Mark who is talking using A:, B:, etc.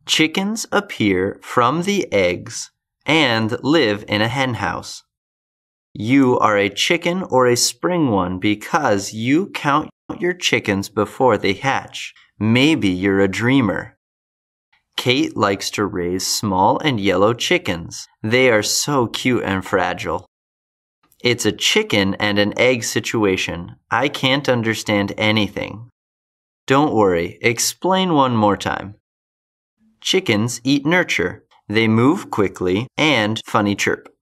A: Chickens appear from the eggs and live in a hen house. You are a chicken or a spring one because you count your chickens before they hatch. Maybe you're a dreamer. Kate likes to raise small and yellow chickens. They are so cute and fragile. It's a chicken and an egg situation. I can't understand anything. Don't worry, explain one more time. Chickens eat nurture. They move quickly and funny chirp.